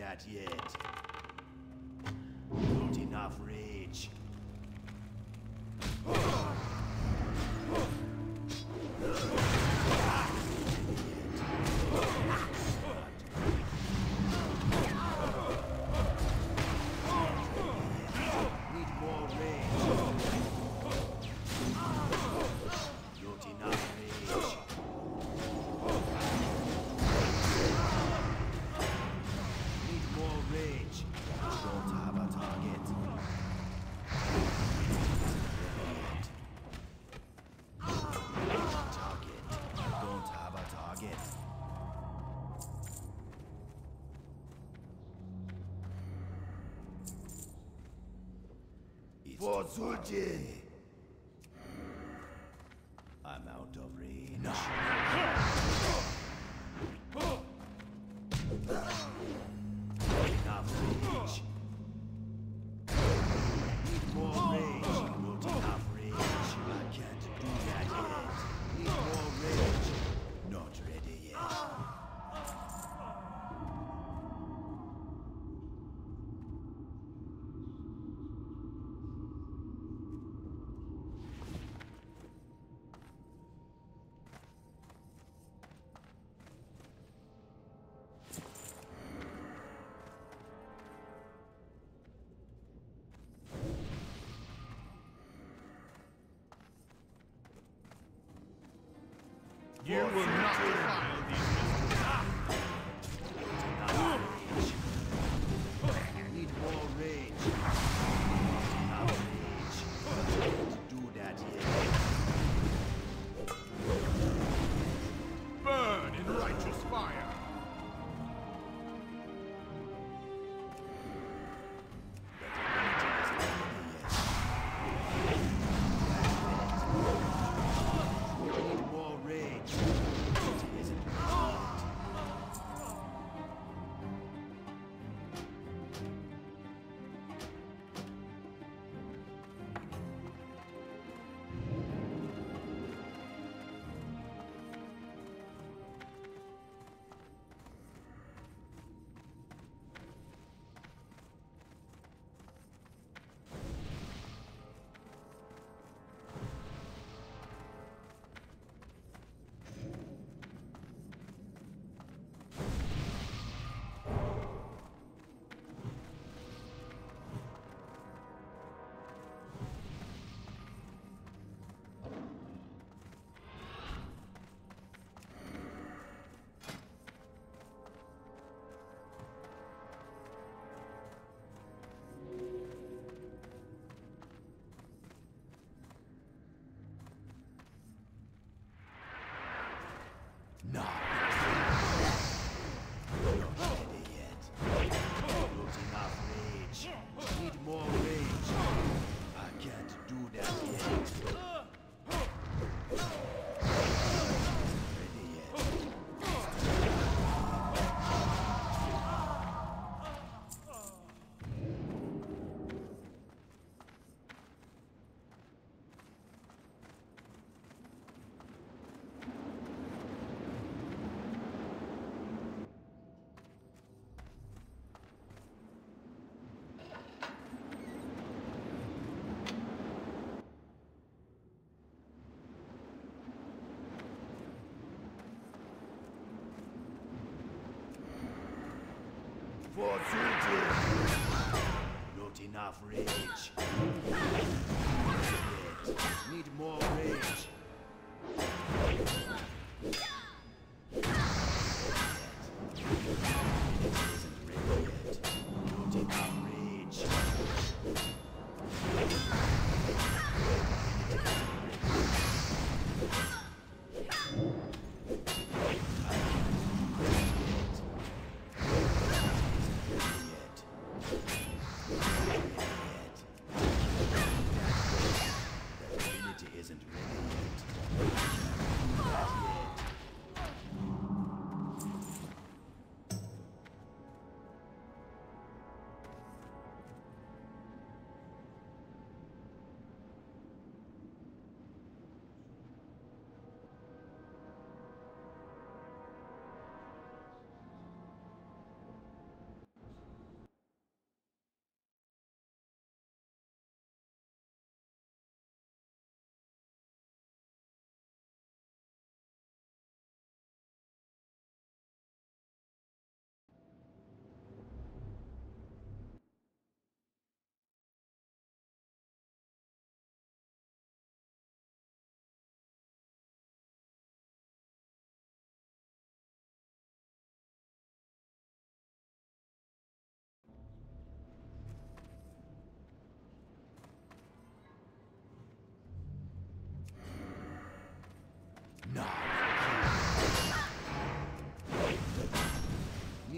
that yet. Not enough rage. For Zulje! I'm out of range. Enough rage. Need more rage. Not enough rage. I can't do that yet. Need more rage. Not ready yet. You will not defile these mysteries. Need more rage. Enough rage. Can't do that yet. Burn in righteous fire. No. Not ready yet. Not enough rage. Need more rage. I can't do that yet. Ready yet. For Zulje! Not enough rage. Need more rage. Isn't ready yet. Not enough rage. Isn't ready yet. Not yet.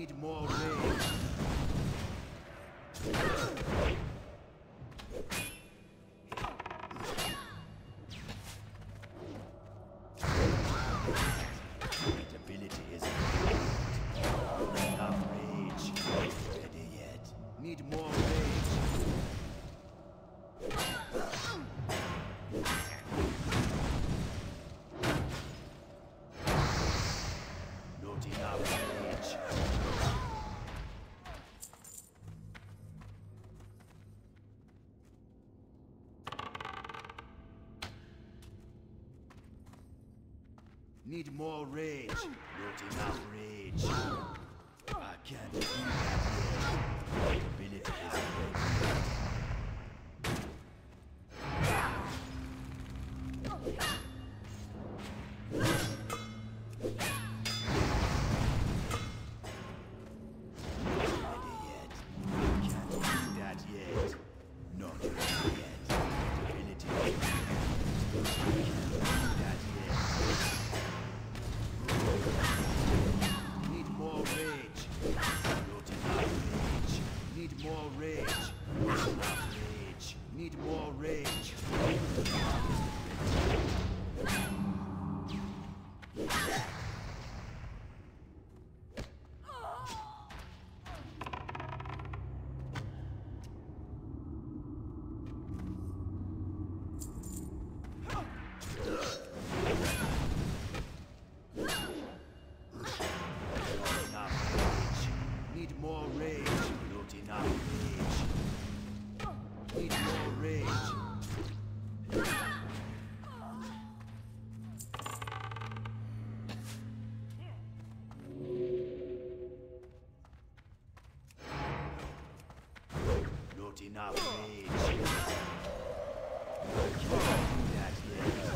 Need more rage. That ability isn't enough rage. Not ready yet. Need more rage. Not enough rage. Need more rage. Not enough rage. I can't do that yet. Ability isn't ready. Need more rage. Need more rage. Not enough rage. Need more rage. Not enough rage. I can't do that yet.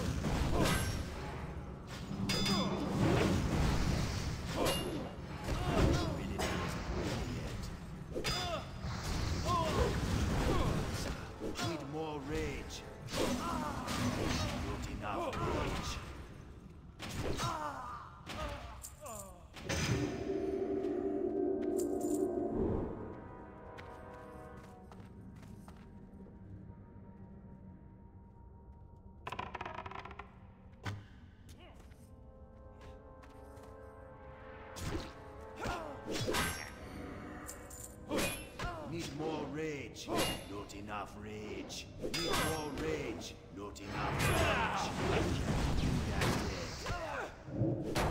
Ability isn't ready yet. Need more rage. Not enough rage. Need more rage. Not enough rage. Need more rage. Not enough rage. I can't do that yet.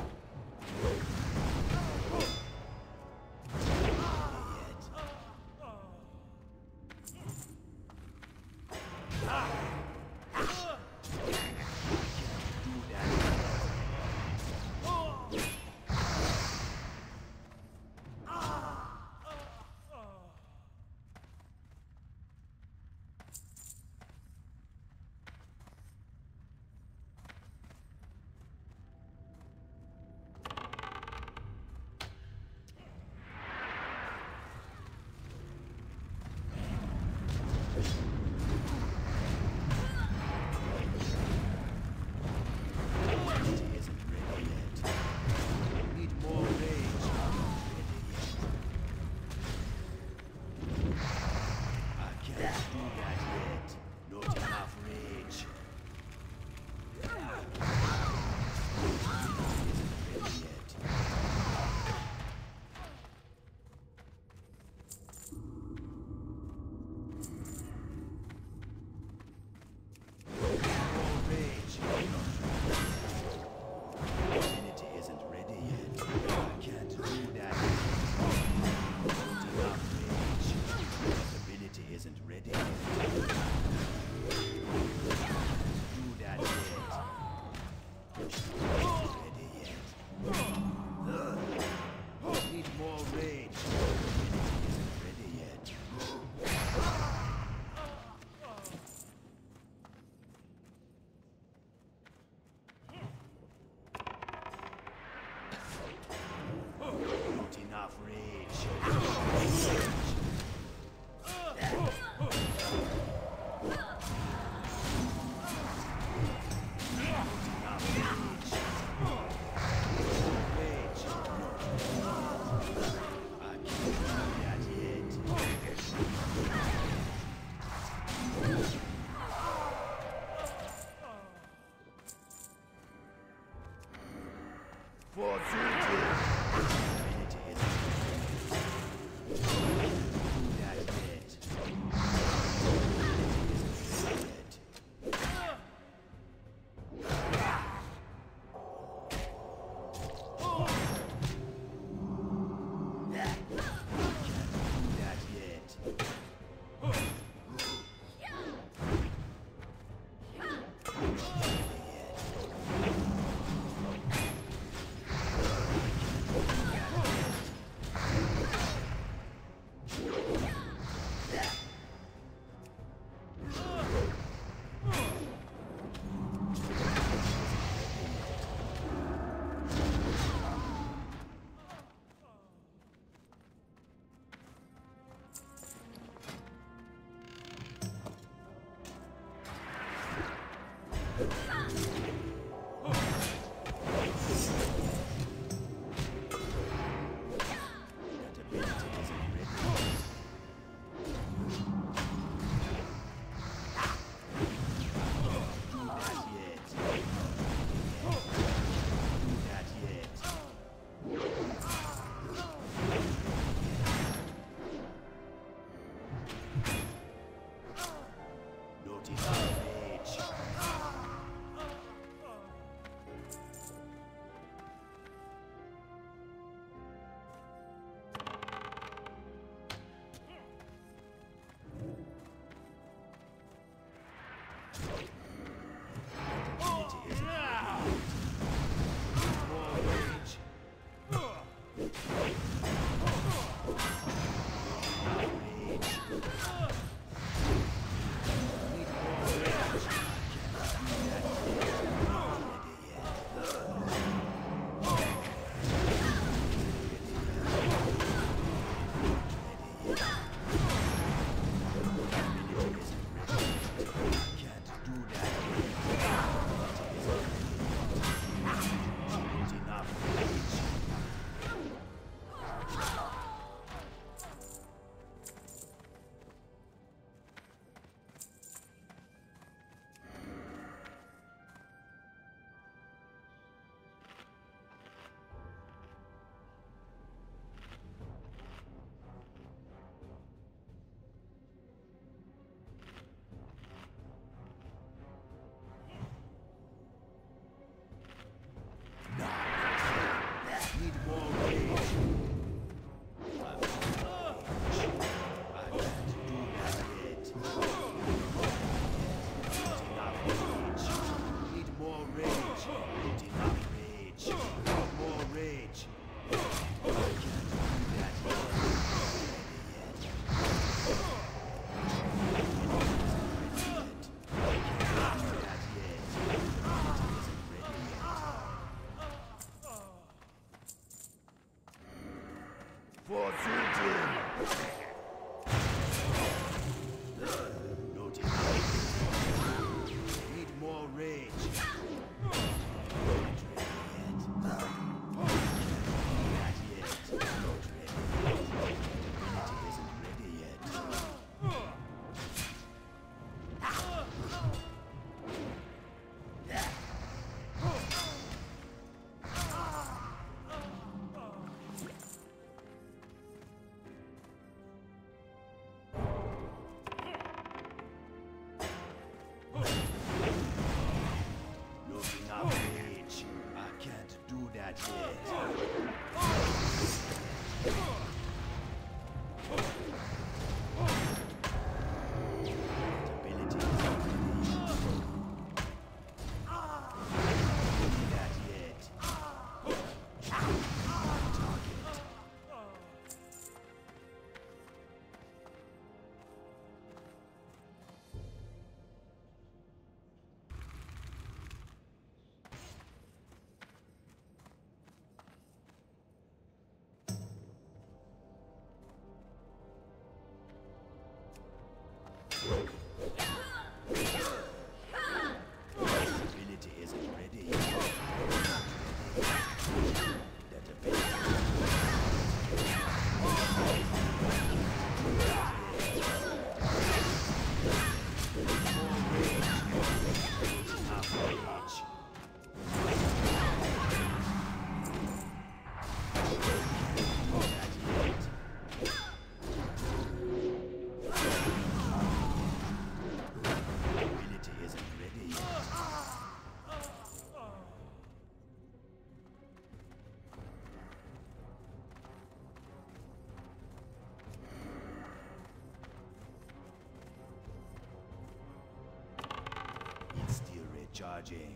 Charging.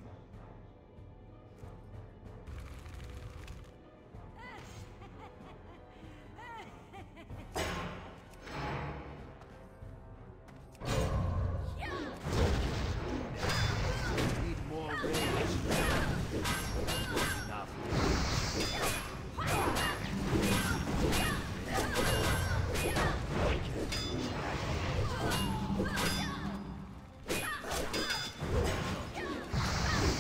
Need more rage. Enough rage.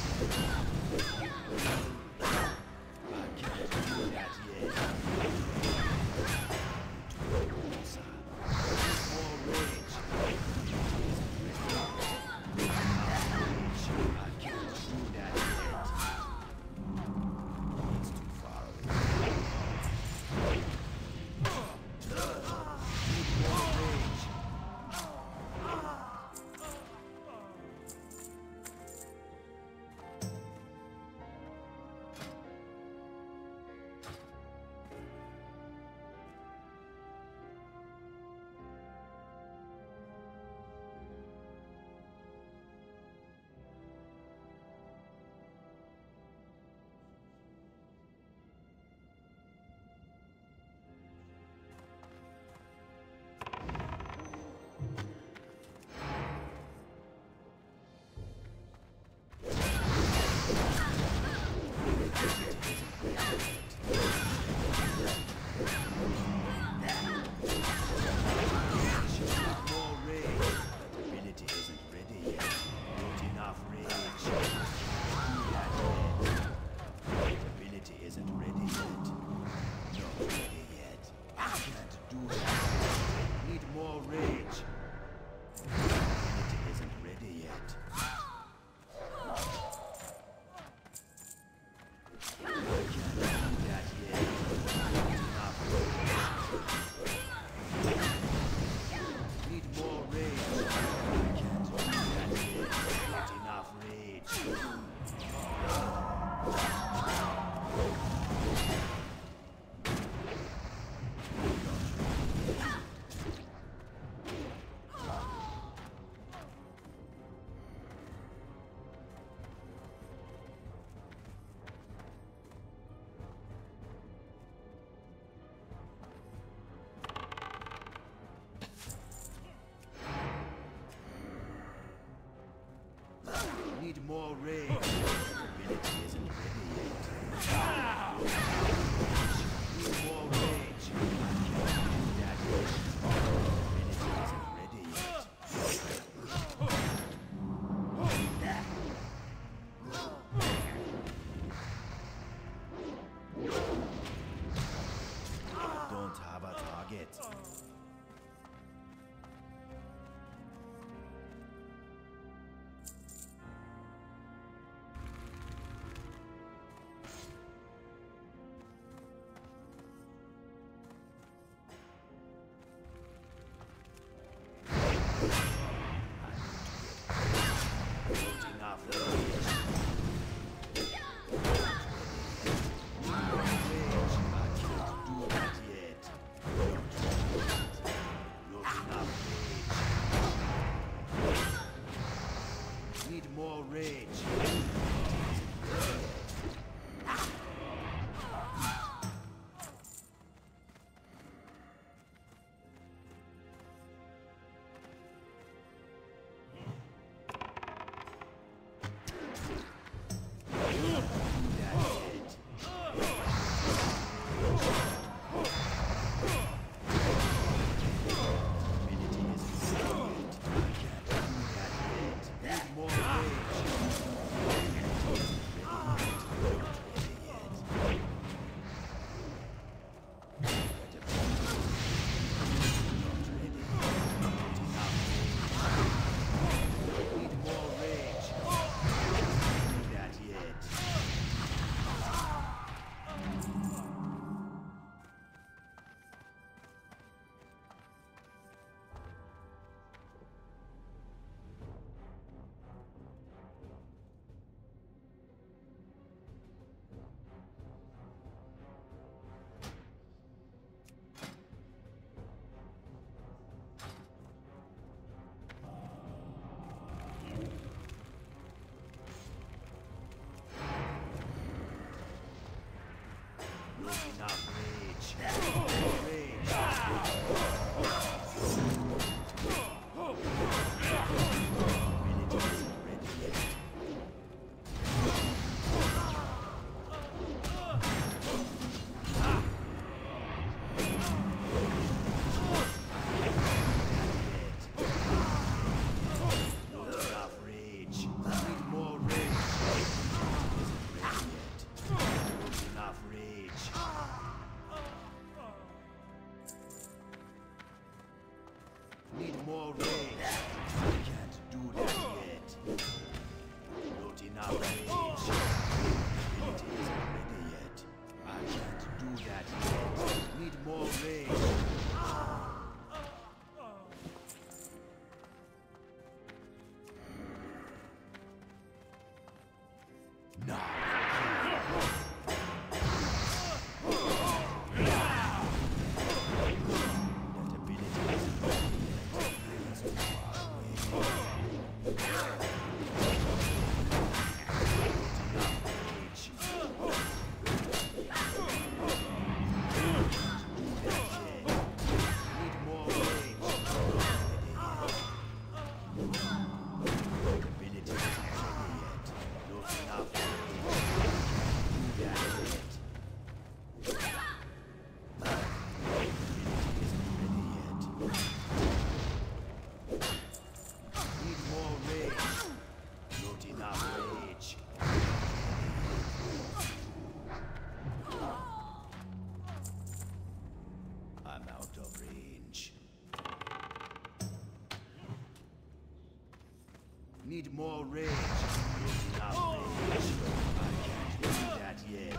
Need more rage. Not rage. I can't do that yet.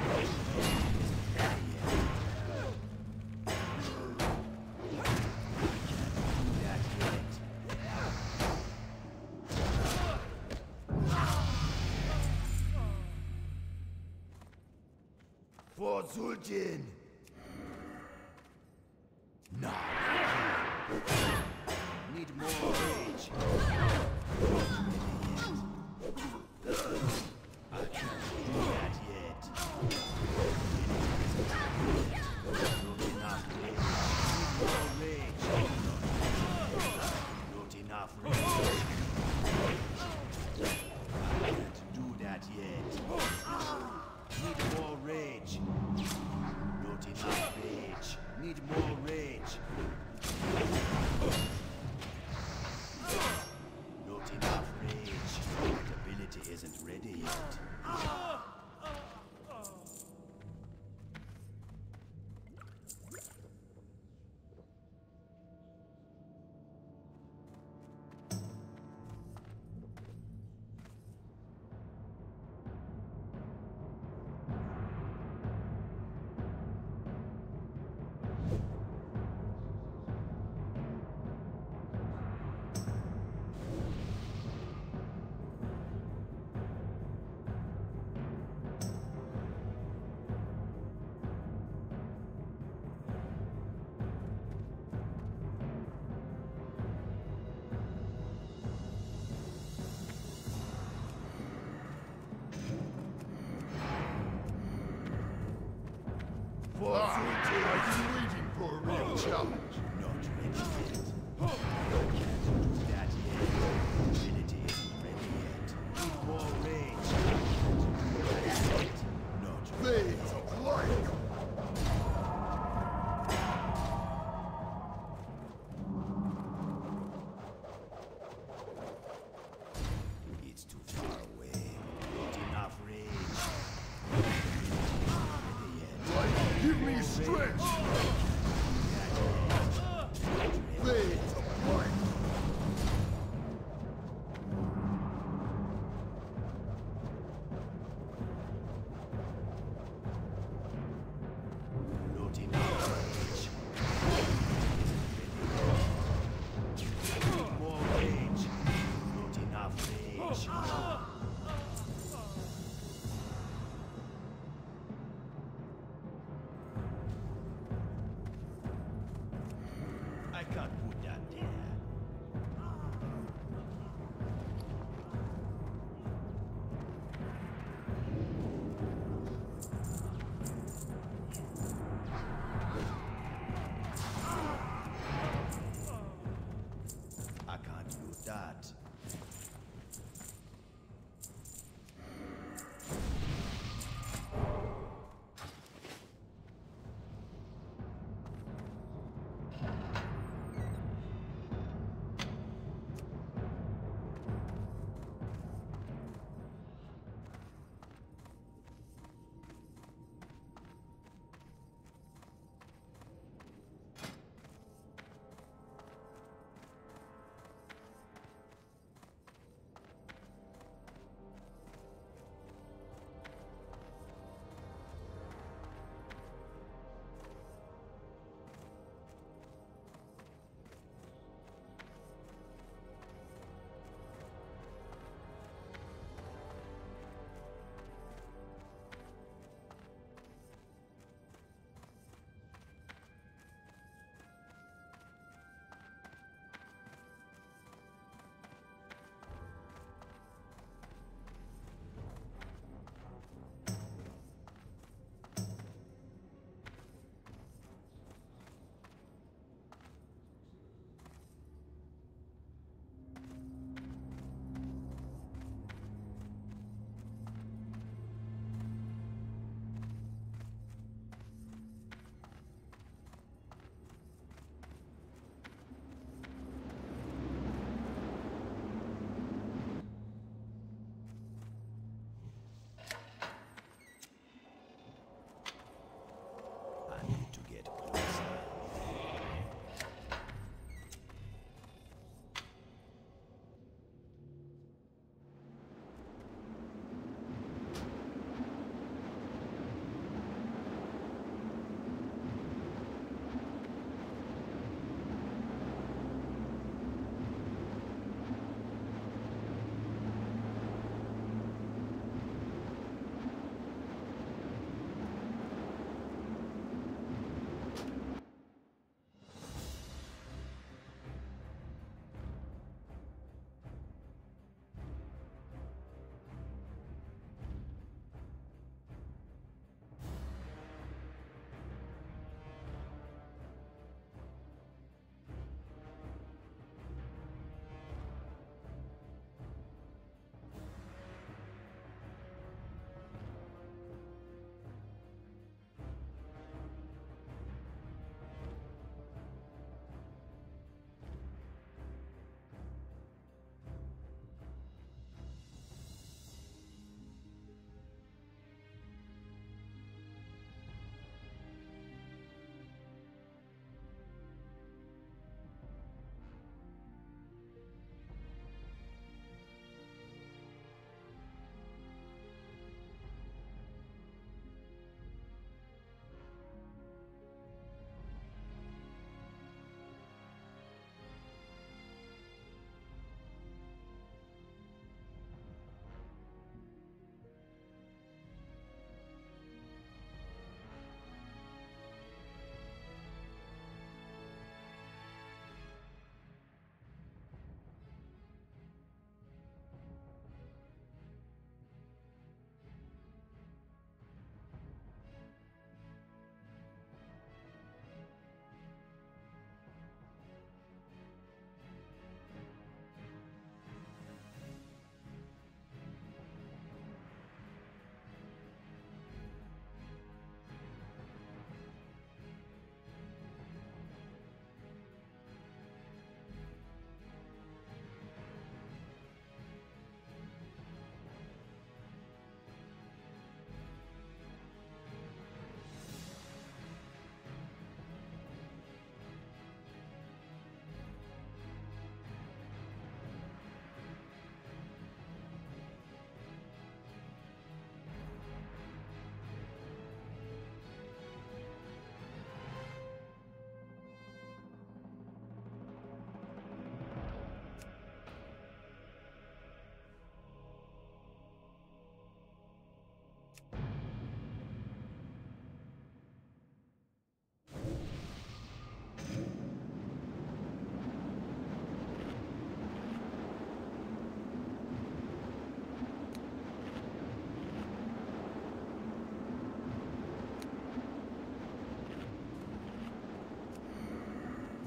For Sultan! No. Need more rage. I can't do that yet. Not enough rage. Need more rage. Not enough rage. I can't do that yet. Need more rage. Not enough rage. Need more rage. Not enough rage. That ability isn't ready yet. I've been waiting for a real challenge. Not ready yet. Can't do that yet. Ability isn't ready yet. Need more rage. Can't do that yet. Not ready. Blades of light! It's too far away. Not enough rage. Give me strength! Blades of light! Not enough rage. Need more rage. Not enough rage. I can't put that there.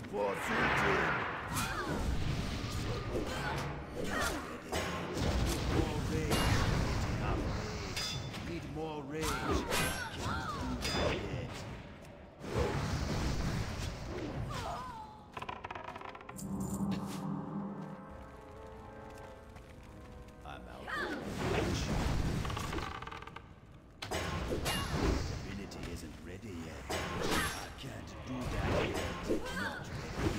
for certain. More rage. Not enough rage. Need more rage. Can't do that yet. I'm out of rage. Ability isn't ready yet. I can't do that yet. Not ready.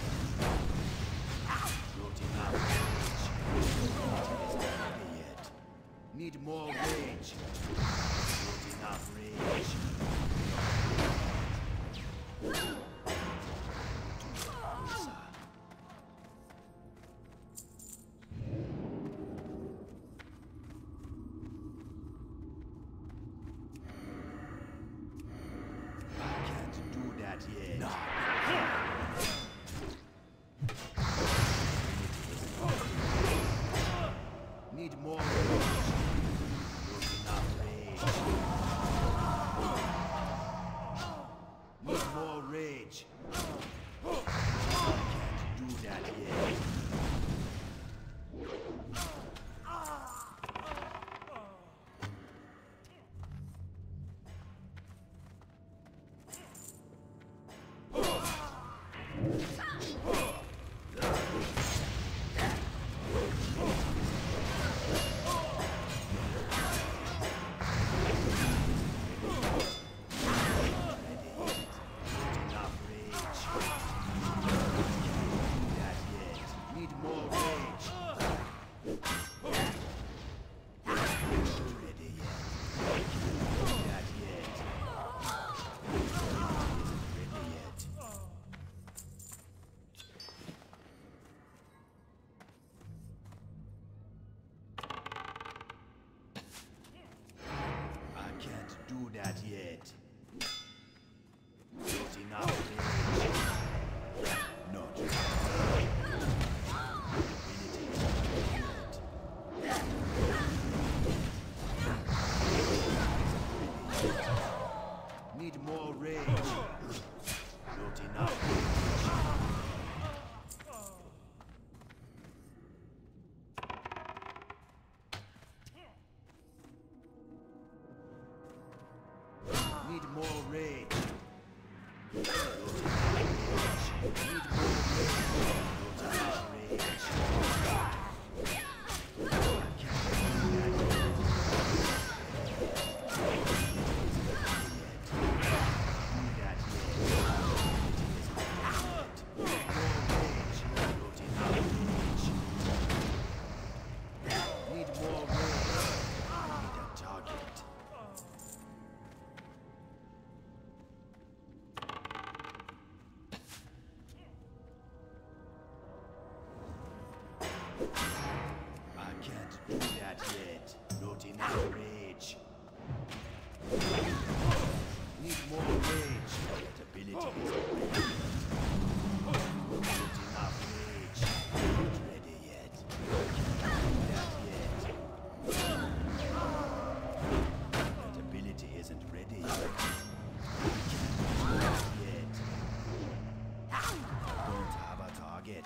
Not enough rage. Ability isn't ready yet. Need more rage. Not enough rage. I can't do that yet. Need more rage. Not enough rage. Need more rage. Can't do that yet. Enough rage. Can't do that yet. Need more rage. Not ready yet. Can't do that yet. Isn't ready yet. I can't do that yet. Not enough rage. Not ability yet. Need more rage. Not enough rage. Need more rage. Need more rage. Need more rage. Need a target. I can't do that yet. Not enough rage. Need more rage. That ability is ready. Not enough rage. Not ready yet. Can't do that yet. That ability isn't ready yet. Can't do that yet. Don't have a target.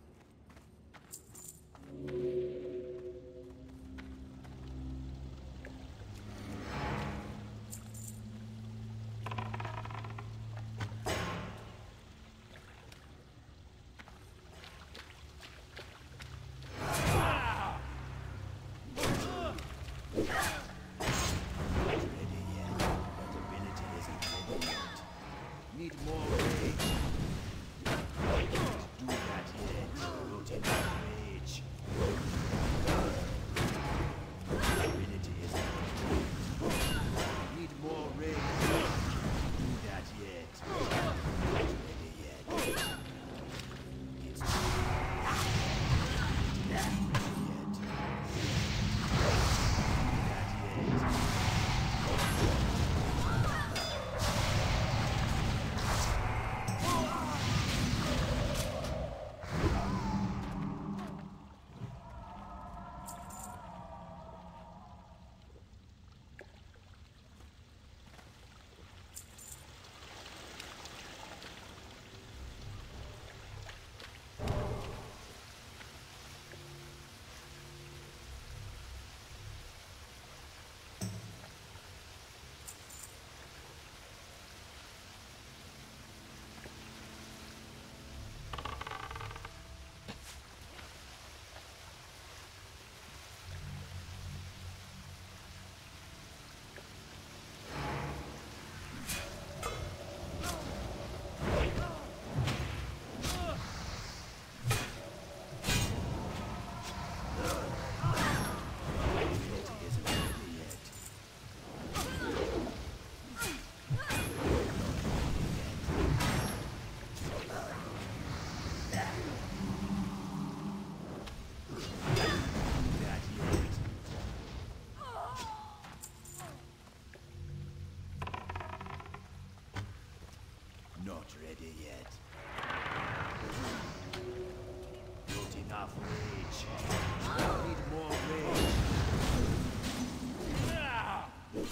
Need more rage. Can't do that yet. Not enough rage. Ability isn't ready. Need more rage. Can't do that yet. Not ready yet. It's not ready yet. That yet. Not ready yet. Not enough rage. Need more rage. Not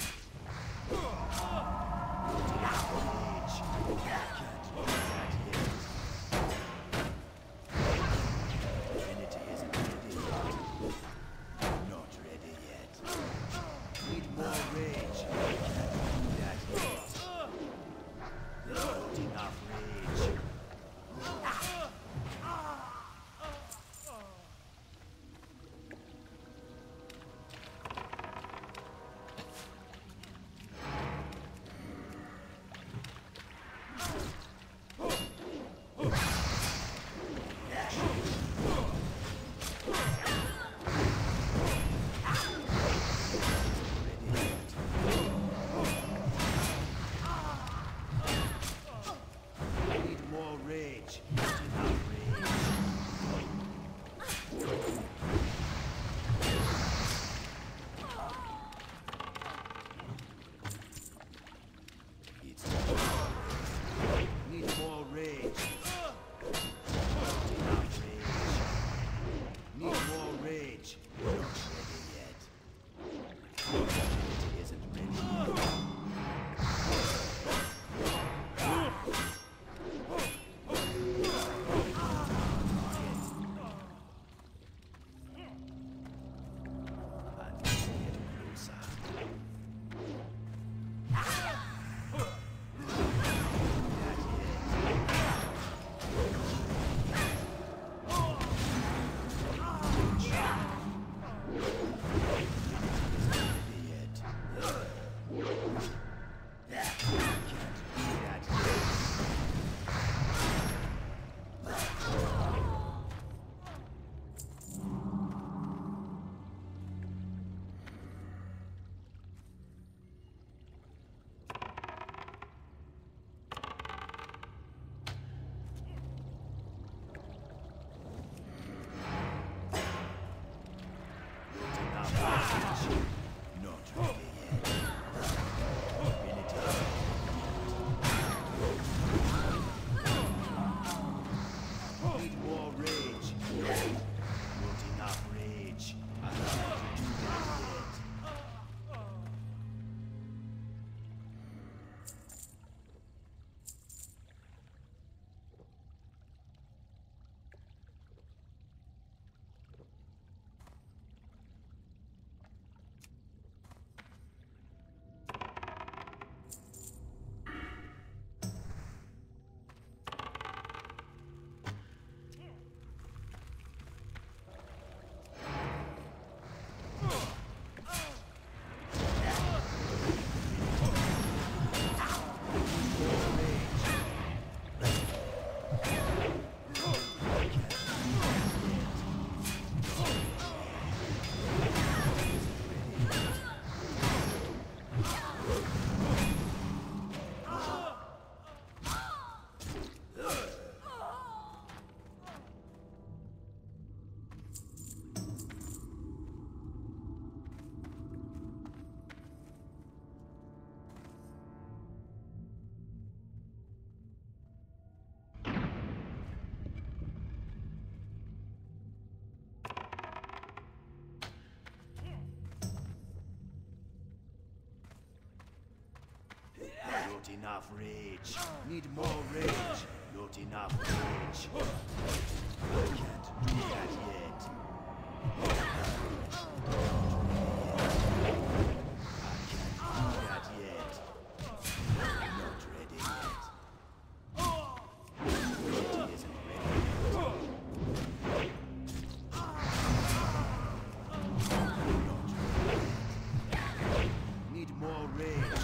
enough rage. Can't do that yet. Trinity isn't ready yet. Not ready yet. Need more rage. Can't do that yet. Not enough rage. Need more rage. Not enough rage. It's need more rage. Not enough rage. Need more rage. Not ready yet. It isn't ready. And let's get closer. That's it. Not ready yet. Need more rage. Not enough rage. I can't do that yet. Not enough rage. Need more rage. Not enough rage. I can't do that yet. I can't do that yet. Not ready yet. It isn't ready. Not ready yet. Need more rage.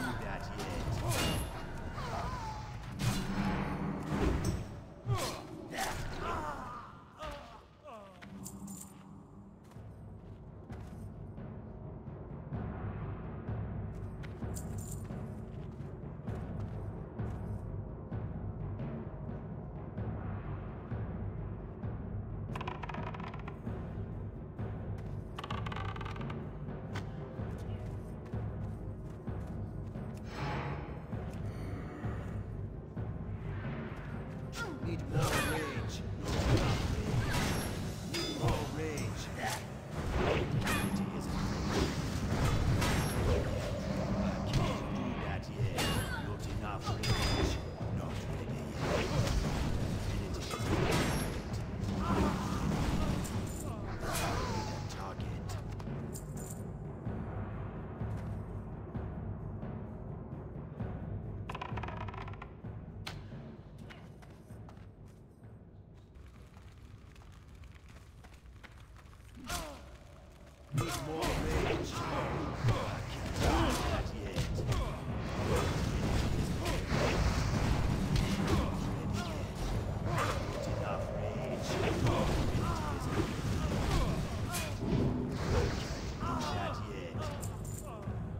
that yet. Need more rage. Need more rage. Humanity isn't ready. I can't do that yet. Not enough rage. Not ready yet. Humanity isn't ready. Need a target. Need more rage. I can't do that yet. Not enough rage. I can't do that yet.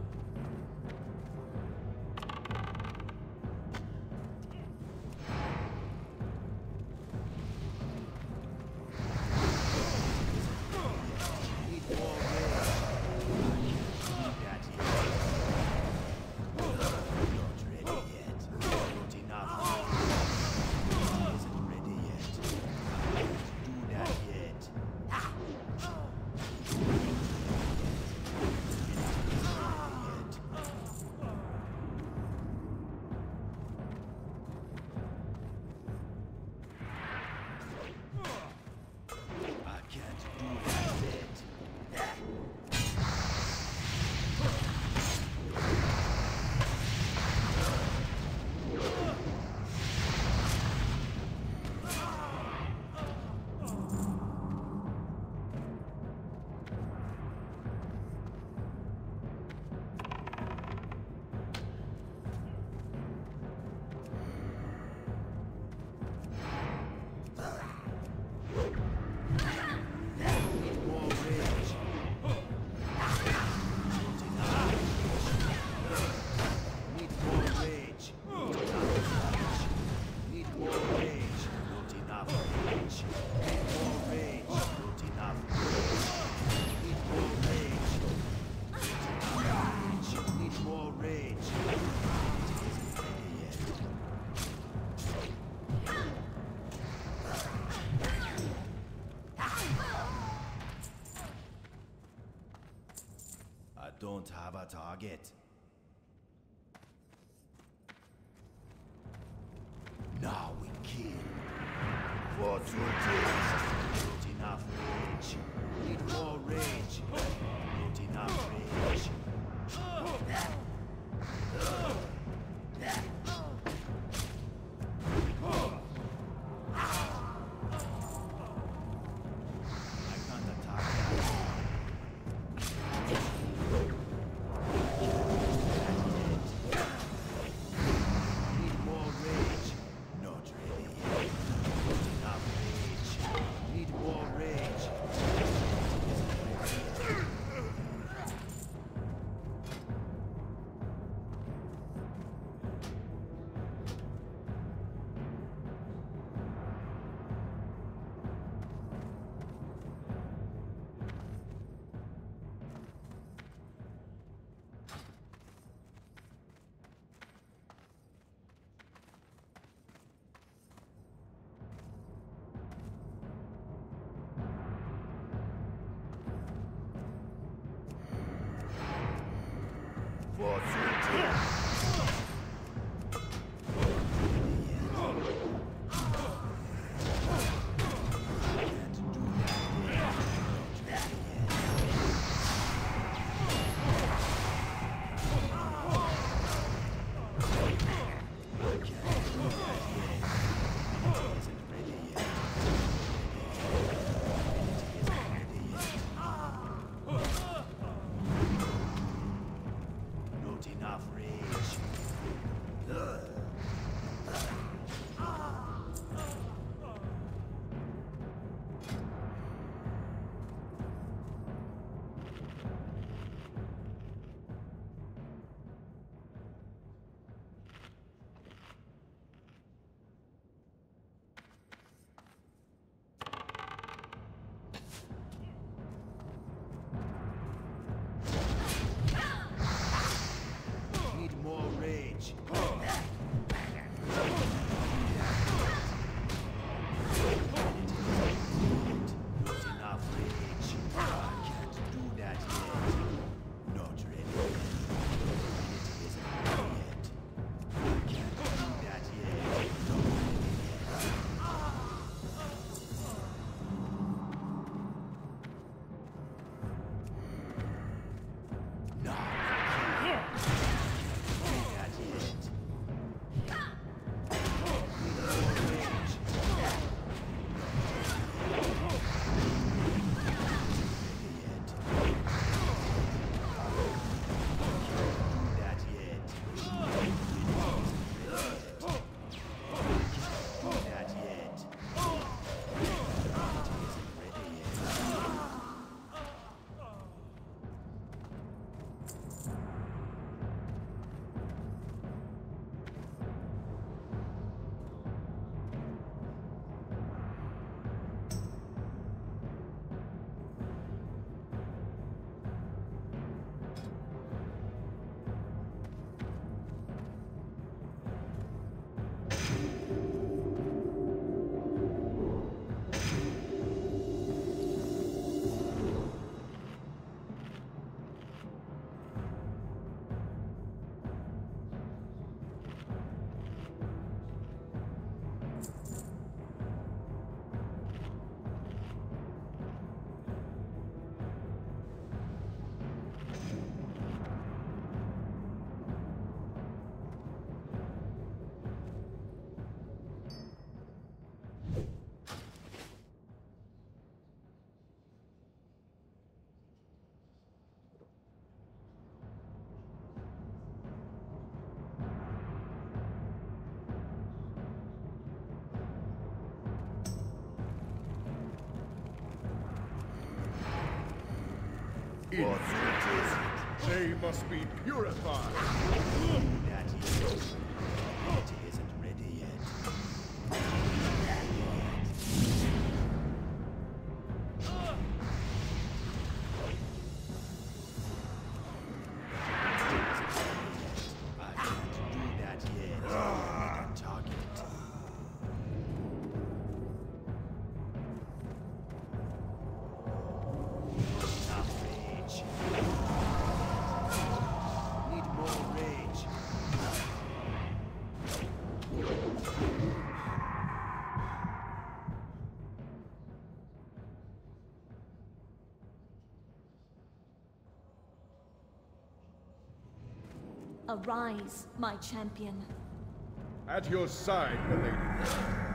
Need more rage. Not ready yet. Not enough. Isn't ready yet. I can't do that yet. I can't do that yet. Need more rage. Not enough. Need more rage. Not enough. Need more rage. Not enough rage. Need more rage. Not enough rage. Need more rage. Not enough rage. Need more rage. It isn't ready yet. I don't have a target. Now we kill. For two days. Not enough rage. Need more rage. Not enough rage. I can't attack that. Need more rage. Not ready yet. Not enough rage. infected. They must be purified. That is. It isn't ready yet. I can't do that yet. Make a target. Enough rage. Need more rage. Arise, my champion. At your side, milady.